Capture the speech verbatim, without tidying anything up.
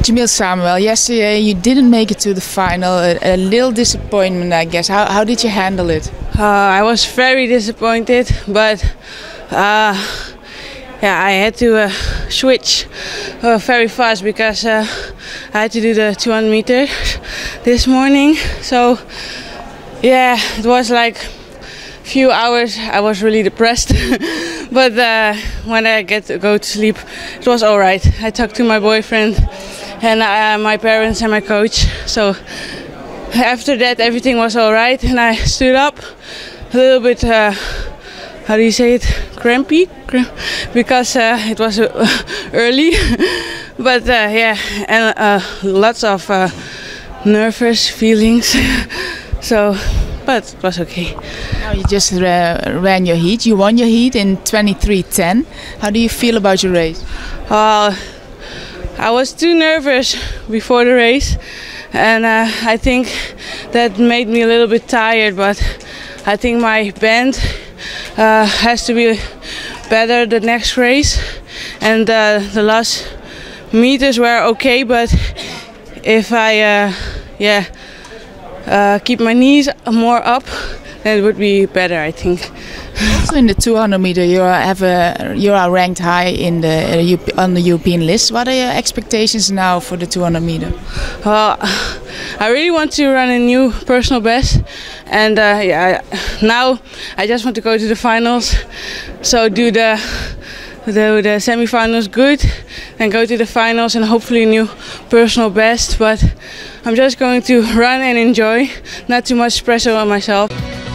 Jamil Samuel, yesterday you didn't make it to the final, a, a little disappointment I guess. How, how did you handle it? Uh, I was very disappointed, but uh, yeah, I had to uh, switch uh, very fast because uh, I had to do the two hundred meter this morning. So yeah, it was like a few hours I was really depressed. But uh, when I get to go to sleep, it was all right. I talked to my boyfriend and uh, my parents and my coach. So after that, everything was all right, and I stood up a little bit. Uh, how do you say it? Crampy, Cramp because uh, it was uh, early. But uh, yeah, and uh, lots of uh, nervous feelings. So, but it was okay. Now you just uh, ran your heat. You won your heat in twenty-three ten. How do you feel about your race? Uh, I was too nervous before the race, and uh, I think that made me a little bit tired. But I think my bend uh, has to be better the next race, and uh, the last meters were okay. But if I, uh, yeah, uh, keep my knees more up, then it would be better, I think. Also in the two hundred meter, you are have a, you are ranked high in the uh, on the European list. What are your expectations now for the two hundred meter? Well, I really want to run a new personal best, and uh, yeah, now I just want to go to the finals. So do the the, the semi-finals good, and go to the finals and hopefully a new personal best. But I'm just going to run and enjoy, not too much pressure on myself.